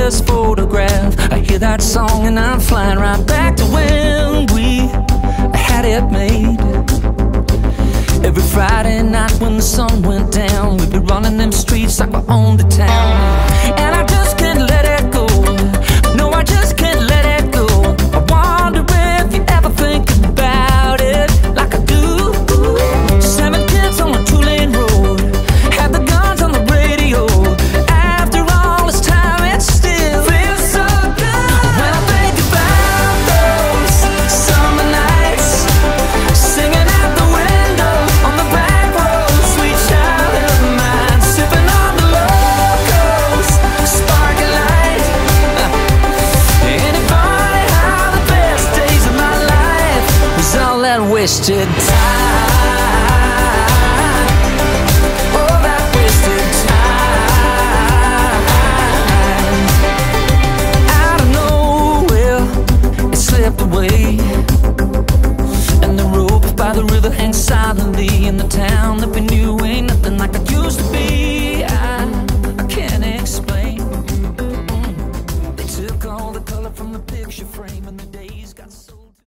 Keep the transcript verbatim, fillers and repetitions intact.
first photograph. I hear that song and I'm flying right back to when we had it made. Every Friday night when the sun went down, we'd be running them streets like we owned the town. And I just can't let it go. No, I just can't let it go. I wonder if you ever think about it like I do. Seven kids on a two-lane road, had the guns on the radio. After all this time, it still feels so good. When I think about those summer nights, singing out the window on the back road, sweet child of mine, sipping on the locals, sparkling light. Anybody, how the best days of my life was all that wasted time.